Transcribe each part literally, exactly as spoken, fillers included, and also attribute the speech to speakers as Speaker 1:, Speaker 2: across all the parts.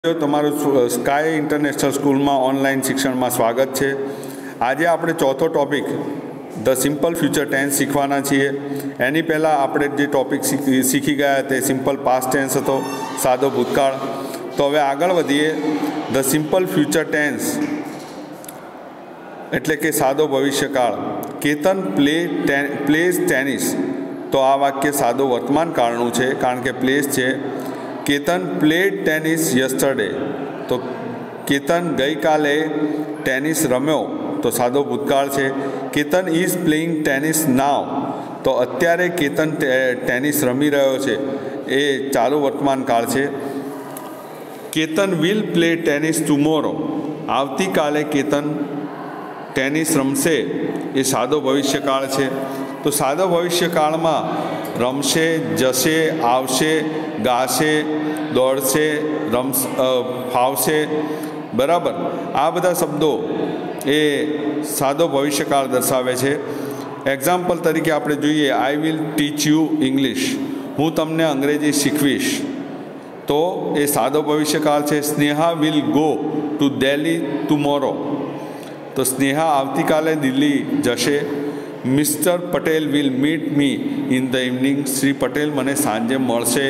Speaker 1: તમારું sky international સ્કૂલમાં online શિક્ષણમાં સ્વાગત છે। આજે આપણે ચોથો topic the simple future tense શીખવાના છીએ। એની પહેલાં આપણે જે ટોપિક શીખી ગયા તે સિમ્પલ પાસ્ટ ટેન્સ હતો, સાદો ભૂતકાળ। તો હવે આગળ વધીએ। ધ સિમ્પલ ફ્યુચર ટેન્સ એટલે કે સાદો ભવિષ્યકાળ। કેતન પ્લે પ્લેઝ ટેનિસ, તો આ વાક્ય સાદો વર્તમાન કાળનું છે કારણ કે પ્લેસ છે। કેતન પ્લેડ ટેનિસ યસ્ટરડે, તો કેતન ગઈકાલે ટેનિસ રમ્યો, તો સાદો ભૂતકાળ છે। Ketan is playing tennis now, તો અત્યારે કેતન ટેનિસ રમી રહ્યો છે, એ ચાલુ વર્તમાન કાળ છે। Ketan will play tennis tomorrow, આવતીકાલે કેતન ટેનિસ રમશે, એ સાદો ભવિષ્યકાળ છે। તો સાદો ભવિષ્યકાળમાં રમશે, જશે, આવશે, ગાશે, દોડશે, રમશ ફાવશે, બરાબર, આ બધા શબ્દો એ સાદો ભવિષ્યકાળ દર્શાવે છે। એક્ઝામ્પલ તરીકે આપણે જોઈએ, I will teach you English, હું તમને અંગ્રેજી શીખવીશ, તો એ સાદો ભવિષ્યકાળ છે। Sneha will go to Delhi tomorrow, તો સ્નેહા આવતીકાલે દિલ્હી જશે। Mister Patel will meet me in the evening, Shri Patel મને સાંજે મળશે।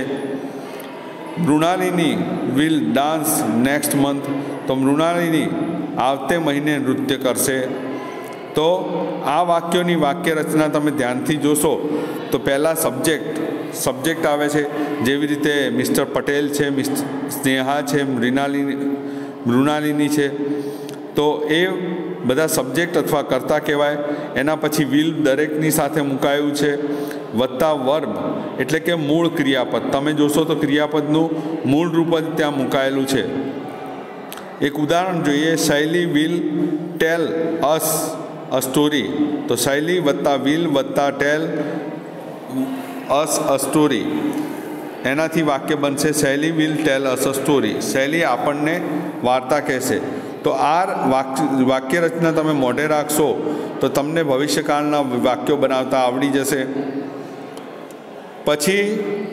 Speaker 1: Mrinalini will dance next month, તો મૃણાલિની આવતે મહિને નૃત્ય કરશે। તો આ વાક્યોની વાક્ય રચના તમે ધ્યાનથી જોશો તો પહેલાં સબ્જેક્ટ સબ્જેક્ટ આવે છે, જેવી રીતે મિસ્ટર પટેલ છે, મિસ્ટર સ્નેહા છે, મૃણાલિની મૃણાલિની છે, તો એ બધા સબ્જેક્ટ અથવા કર્તા કહેવાય। એના પછી વિલ દરેકની સાથે મુકાયું છે, વત્તા વર્બ એટલે કે મૂળ ક્રિયાપદ। તમે જોશો તો ક્રિયાપદનું મૂળ રૂપ જ ત્યાં મુકાયેલું છે। એક ઉદાહરણ જોઈએ, શૈલી will tail us a story, તો શૈલી વત્તા વિલ વત્તા ટેલ અસ અ સ્ટોરી, એનાથી વાક્ય બનશે શૈલી will tail us a story, શૈલી આપણને વાર્તા કહેશે। તો આ વાક્ય રચના તમે મોઢે રાખશો તો તમને ભવિષ્યકાળના વાક્યો બનાવતા આવડી જશે। પછી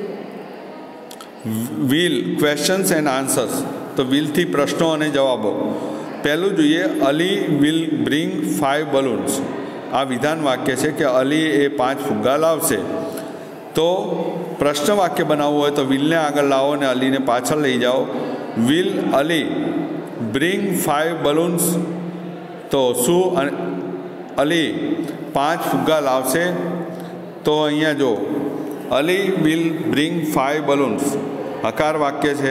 Speaker 1: વિલ ક્વેશ્ચન્સ એન્ડ આન્સર્સ, તો વિલથી પ્રશ્નો અને જવાબો। પહેલું જોઈએ, Ali will bring five balloons, આ વિધાન વાક્ય છે કે અલી એ પાંચ ફુગ્ગા લાવશે। તો પ્રશ્ન વાક્ય બનાવવું હોય તો વિલને આગળ લાવો અને અલીને પાછળ લઈ જાઓ। Will Ali bring five balloons, તો શું અલી પાંચ ફુગ્ગા લાવશે? તો અહીંયા જો Ali will bring five balloons, હકાર વાક્ય છે।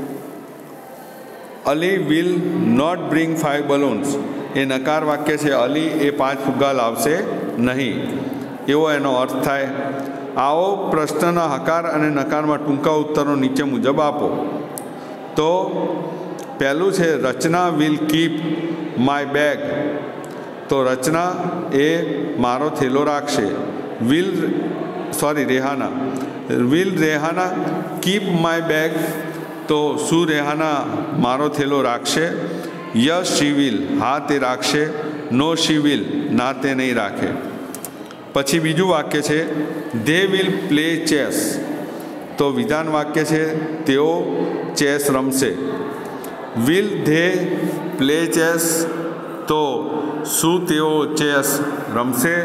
Speaker 1: Ali will not bring five balloons, એ નકાર વાક્ય છે, અલી એ પાંચ ફુગ્ગા લાવશે નહીં, એવો એનો અર્થ થાય। આવો પ્રશ્નના હકાર અને નકારમાં ટૂંકા ઉત્તરો નીચે મુજબ આપો। તો પહેલું છે, Rachna will keep my bag, તો રચના એ મારો થેલો રાખશે। Will sorry Rehana will Rehana keep my bag, તો શું રેહાના મારો થેલો રાખશે? યસ શી વિલ, હા તે રાખશે। નો શી વિલ, ના તે નહીં રાખે। પછી બીજું વાક્ય છે, ધે વિલ પ્લે ચેસ, તો વિધાન વાક્ય છે, તેઓ ચેસ રમશે। વિલ ધે પ્લે ચેસ, તો શું તેઓ ચેસ રમશે?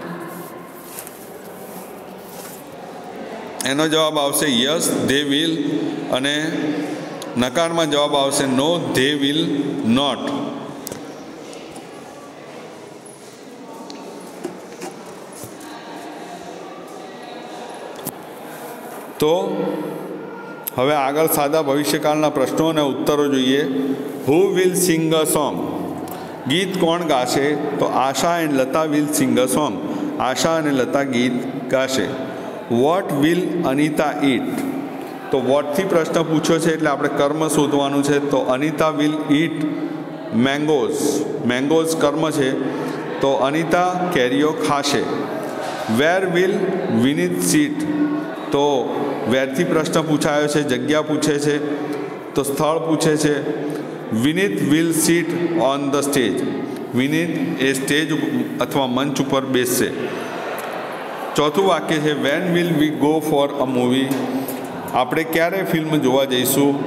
Speaker 1: એનો જવાબ આવશે યસ ધે વિલ, અને નકારમાં જવાબ આવશે નો ધે વિલ નોટ। તો હવે આગળ સાદા ભવિષ્યકાળના પ્રશ્નો અને ઉત્તરો જોઈએ। Who will sing a song, ગીત કોણ ગાશે? તો Asha and Lata will sing a song, Asha અને લતા ગીત ગાશે। વોટ વિલ અનિતા ઇટ, તો વોટથી પ્રશ્ન પૂછ્યો છે એટલે આપણે કર્મ શોધવાનું છે, તો Anita will eat mangoes, mangoes કર્મ છે, તો અનિતા કેરીઓ ખાશે। વેર વિલ વિનીત સીટ, તો વેરથી પ્રશ્ન પૂછાયો છે, જગ્યા પૂછે છે, તો સ્થળ પૂછે છે। Vineet will sit on the stage, Vineet એ સ્ટેજ અથવા મંચ ઉપર બેસશે। ચોથું વાક્ય છે, when will we go for a movie, આપણે ક્યારે ફિલ્મ જોવા જઈશું?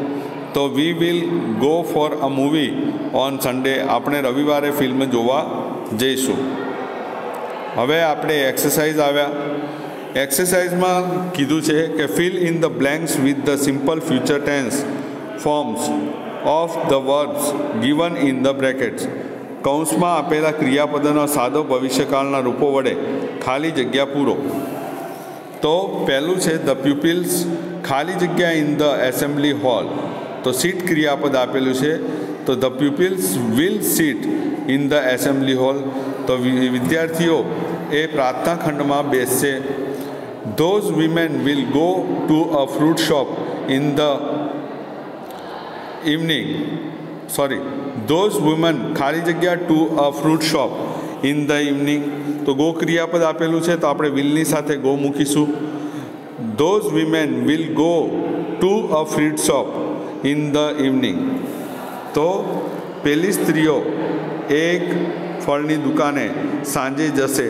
Speaker 1: તો we will go for a movie on Sunday, આપણે રવિવારે ફિલ્મ જોવા જઈશું. હવે આપણે એક્સરસાઇઝ આવ્યા. એક્સરસાઇઝમાં કીધું છે કે fill in the blanks with the simple future tense forms of the verbs given in the brackets. કૌંસમાં આપેલા ક્રિયાપદોના સાદો ભવિષ્યકાળના રૂપો વડે ખાલી જગ્યા પૂરો. તો પહેલું છે ધ પ્યુપિલ્સ, ખાલી જગ્યા ઇન ધ એસેમ્બલી હોલ. તો સીટ ક્રિયાપદ આપેલું છે, તો the pupils will sit in the assembly hall. તો વિદ્યાર્થીઓ એ પ્રાર્થના ખંડમાં બેસશે. Those women will go to a fruit shop in the evening. Sorry those woman ખાલી જગ્યા to a fruit shop in the evening. તો ગો ક્રિયાપદ આપેલું છે, તો આપણે વિલની સાથે ગો મૂકીશું. Those women will go to a fruit shop in the evening. તો પેલી સ્ત્રીઓ એક ફળની દુકાને સાંજે જશે.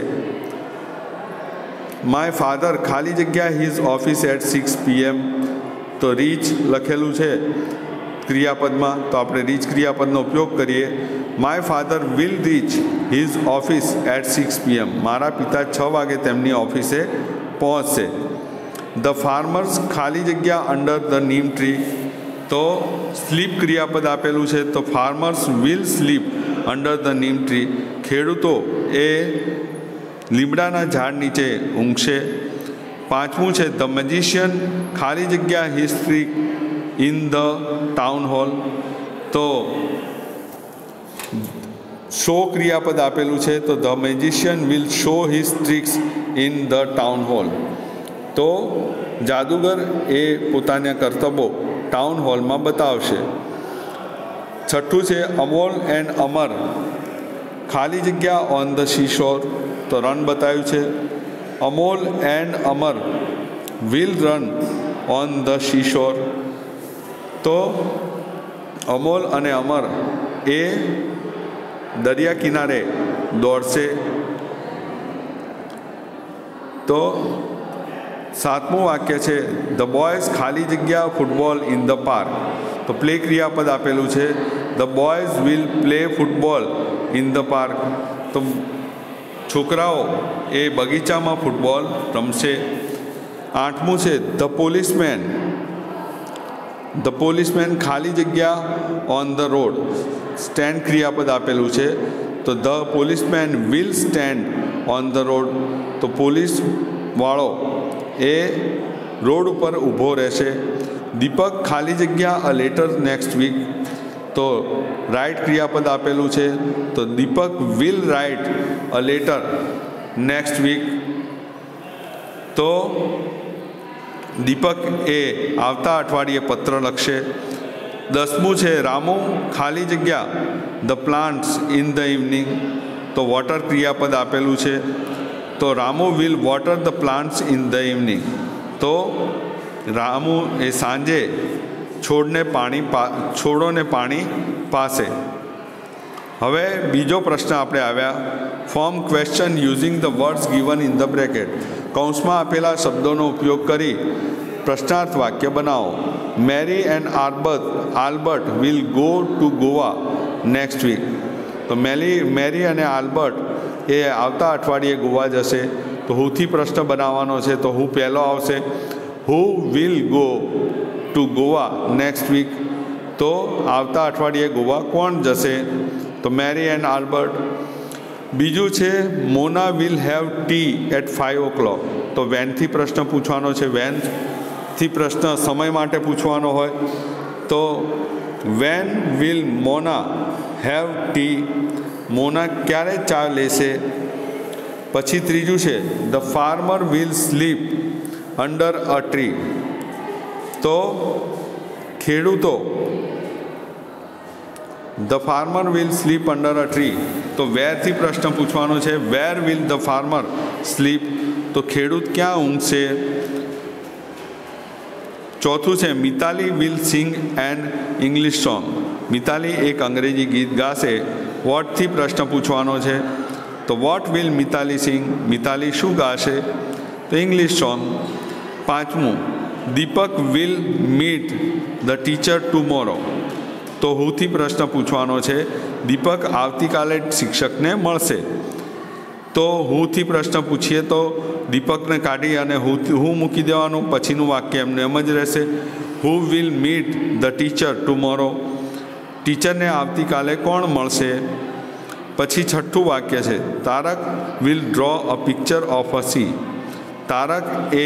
Speaker 1: માય ફાધર ખાલી જગ્યા his office at six PM. તો રીચ લખેલું છે ક્રિયાપદમાં, તો આપણે રીચ ક્રિયાપદનો ઉપયોગ કરીએ. My father will reach his office at six PM. મારા પિતા છ વાગે તેમની ઓફિસે પહોંચશે. ધ ફાર્મર્સ ખાલી જગ્યા અંડર ધ નીમ ટ્રી. તો સ્લીપ ક્રિયાપદ આપેલું છે, તો farmers will sleep under the neem tree. ખેડૂતો એ લીમડાના ઝાડ નીચે ઊંઘશે. પાંચમું છે ધ મેજિશિયન ખાલી જગ્યા history in the town hall. તો શો ક્રિયાપદ આપેલું છે, તો the magician will show his tricks in the town hall. તો જાદુગર એ પોતાના કરતબો ટાઉન હોલમાં બતાવશે. છઠ્ઠું છે અમોલ એન્ડ અમર ખાલી જગ્યા ઓન ધ સીશોર. તો રન બતાવ્યું છે. Amol and Amar will run on the seashore. તો અમોલ અને અમર એ દરિયા કિનારે દોડશે. તો સાતમું વાક્ય છે ધ બોયઝ ખાલી જગ્યા ફૂટબોલ ઇન ધ પાર્ક. તો પ્લે ક્રિયાપદ આપેલું છે, the boys will play football in the park. તો છોકરાઓ એ બગીચામાં ફૂટબોલ રમશે. આઠમું છે ધ પોલીસમેન ધ પોલીસમેન ખાલી જગ્યા ઓન ધ રોડ. સ્ટેન્ડ ક્રિયાપદ આપેલું છે, તો the policeman will stand on the road. તો પોલીસ વાળો એ રોડ ઉપર ઊભો રહેશે. દીપક ખાલી જગ્યા અ લેટર નેક્સ્ટ વીક. તો રાઇટ ક્રિયાપદ આપેલું છે, તો Deepak will write a letter next week. તો દીપક એ આવતા અઠવાડિયે પત્ર લખશે. દસમું છે રામુ ખાલી જગ્યા the plants in the evening. તો વોટર ક્રિયાપદ આપેલું છે, તો Ramu will water the plants in the evening. તો રામુ એ સાંજે છોડને પાણી પા છોડોને પાણી પાશે. હવે બીજો પ્રશ્ન આપણે આવ્યા. Form question using the words given in the bracket. કૌંસમાં આપેલા શબ્દોનો ઉપયોગ કરી પ્રશ્નાર્થ વાક્ય બનાવો. Mary and Albert Albert will go to Goa next week. તો મેરી મેરી અને આલ્બર્ટ એ આવતા અઠવાડિયે ગોવા જશે. તો હુંથી પ્રશ્ન બનાવવાનો છે, તો હું પહેલો આવશે. Who will go to Goa next week. તો આવતા અઠવાડિયે ગોવા કોણ જશે? તો મેરી એન્ડ આલ્બર્ટ. બીજું છે Mona will have tea at five o'clock. તો વેનથી પ્રશ્ન પૂછવાનો છે. વેનથી પ્રશ્ન સમય માટે પૂછવાનો હોય, તો when will Mona have tea. Mona ક્યારે ચા લેશે? પછી ત્રીજું છે the farmer will sleep under a tree. તો ખેડૂતો the farmer will sleep under a tree. તો વેરથી પ્રશ્ન પૂછવાનો છે. Where will the farmer sleep. તો ખેડૂત ક્યાં ઊંઘશે? ચોથું છે Mitali will sing an English song. Mitali એક અંગ્રેજી ગીત ગાશે. વોટથી પ્રશ્ન પૂછવાનો છે. તો what will Mitali sing. Mitali શું ગાશે? તો ઇંગ્લિશ સોંગ. પાંચમું Deepak will meet the teacher tomorrow. તો હુથી પ્રશ્ન પૂછવાનો છે. દીપક આવતીકાલે શિક્ષકને મળશે. તો હુથી પ્રશ્ન પૂછીએ તો દીપકને કાઢી અને હું હું મૂકી દેવાનું, પછીનું વાક્ય એમને એમ જ રહેશે. Who will meet the teacher tomorrow. ટીચરને આવતીકાલે કોણ મળશે. પછી છઠ્ઠું વાક્ય છે Tarak will draw a picture of a sea. Tarak એ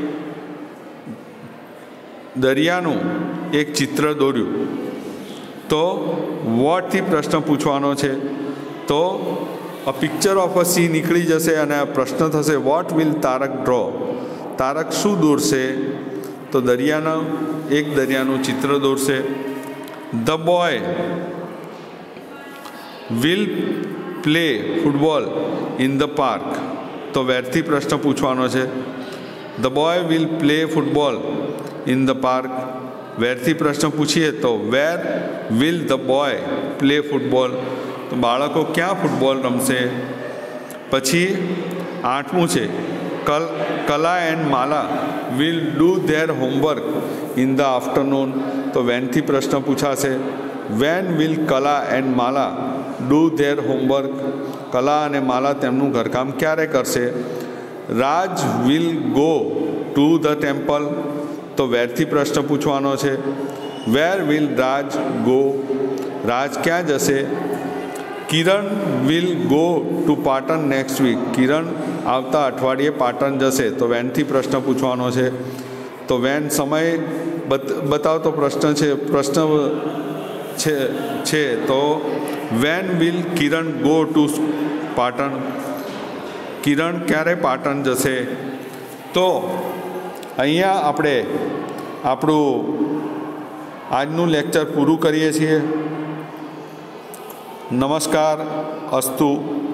Speaker 1: દરિયાનું એક ચિત્ર દોર્યું. તો વોટથી પ્રશ્ન પૂછવાનો છે. તો a picture of a sea નીકળી જશે અને આ પ્રશ્ન થશે what will Tarak draw. Tarak શું દોરશે. તો દરિયાનું એક દરિયાનું ચિત્ર દોરશે. The boy will play football in the park. તો વેરથી પ્રશ્ન પૂછવાનો છે. The boy will play football in the park. વેરથી પ્રશ્ન પૂછીએ તો where will the boy play football. તો બાળકો ક્યાં ફૂટબોલ રમશે. પછી આઠમું છે કલ Kala and Mala will do their homework in the afternoon. તો વેનથી પ્રશ્ન પૂછાશે when will Kala and Mala do their homework. Kala અને માલા તેમનું ઘરકામ ક્યારે કરશે. Raj will go to the temple. તો વેરથી પ્રશ્ન પૂછવાનો છે. Where will Raj go. Raj ક્યાં જશે. Kiran will go to Patan next week. Kiran આવતા અઠવાડિયે પાટણ જશે. તો વેનથી પ્રશ્ન પૂછવાનો છે. તો વેન સમય બતાવતો પ્રશ્ન છે પ્રશ્ન છે છે તો when will Kiran go to Patan. Kiran ક્યારે પાટણ જશે. તો અહીંયા આપણે આપણું આજનું લેક્ચર પૂરું કરીએ છીએ. નમસ્કાર. અસ્તુ.